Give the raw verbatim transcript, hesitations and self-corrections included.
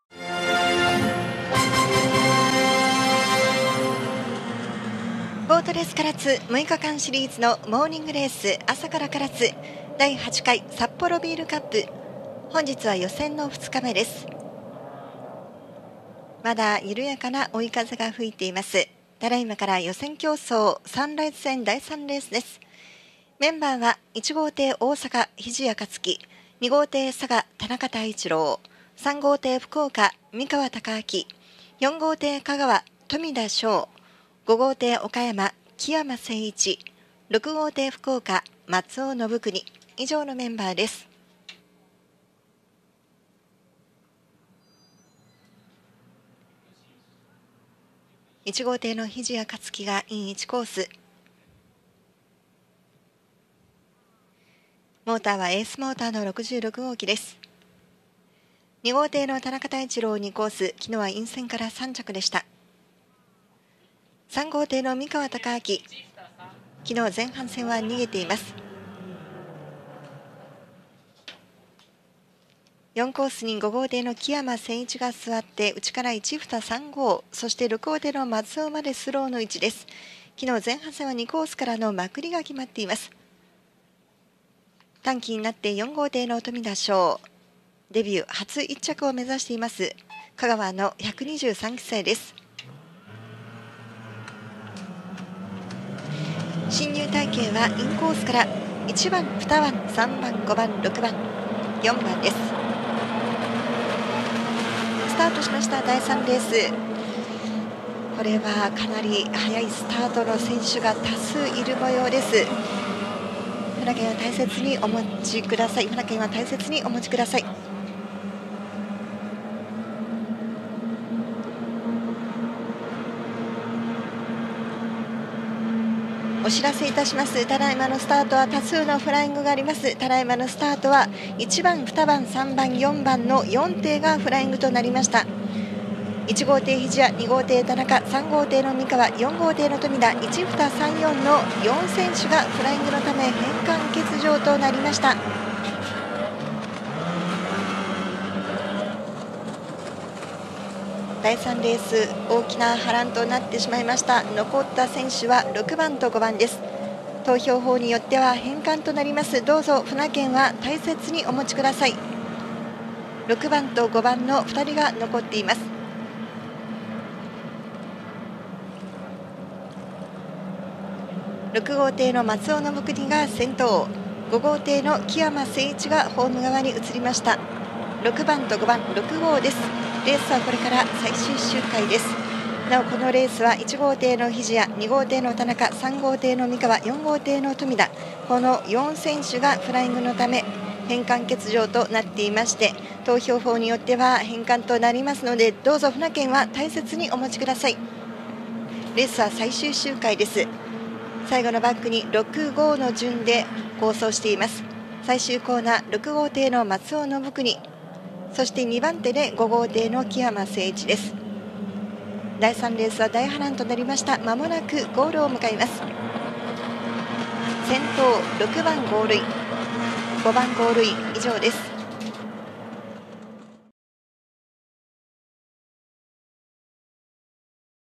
ボートレース唐津むいかかんシリーズのモーニングレース朝から唐津だいはちかい札幌ビールカップ、本日は予選のふつかめです。まだ緩やかな追い風が吹いています。ただいまから予選競争サンライズ戦だいさんレースです。メンバーはいち号艇大阪肘谷克樹、に号艇佐賀田中太一郎、さん号艇福岡三河貴明、よん号艇香川富田翔、ご号艇岡山木山誠一、ろく号艇福岡松尾信国、以上のメンバーです。いち号艇の肘谷克樹がインいちコース、モーターはエースモーターのろくじゅうろく号機です。に号艇の田中太一郎にコース、昨日はイン線からさん着でした。さん号艇の三河貴明、昨日前半戦は逃げています。よんコースにご号艇の木山誠一が座って内からいち、に、さん号、そしてろく号艇の松尾までスローの位置です。昨日前半戦はにコースからのまくりが決まっています。短期になってよん号艇の富田翔、デビュー初いっ着を目指しています香川のひゃくにじゅうさんきせいです。進入隊形はインコースからいちばん、にばん、さんばん、ごばん、ろくばん、よんばんです。スタートしましただいさんレース、これはかなり早いスタートの選手が多数いる模様です。船券は大切にお持ちください。船券は大切にお持ちください。お知らせいたします。ただいまのスタートは多数のフライングがあります。ただいまのスタートはいちばん、にばん、さんばん、よんばんのよん艇がフライングとなりました。いち号艇肘谷、に号艇田中、さん号艇の三河、よん号艇の富田、いち、に、さん、よんのよん選手がフライングのため変換欠場となりました。だいさんレース大きな波乱となってしまいました。残った選手はろくばんとごばんです。投票法によっては変換となります。どうぞ船券は大切にお持ちください。ろくばんとごばんのふたりが残っています。ろく号艇の松尾信国が先頭、ご号艇の木山誠一がホーム側に移りました。ろくばんとごばん、ろく号です。レースはこれから最終周回です。なおこのレースはいち号艇の肘谷、に号艇の田中、さん号艇の三河、よん号艇の富田、このよん選手がフライングのため変換欠場となっていまして、投票法によっては変換となりますので、どうぞ船券は大切にお持ちください。レースは最終周回です。最後のバックにろく、ごの順で構想しています。最終コーナーろく号艇の松尾信国、そしてにばん手でご号艇の木山誠一です。だいさんレースは大波乱となりました。まもなくゴールを迎えます。先頭ろくばんゴールイン、ごばんゴールイン、以上です。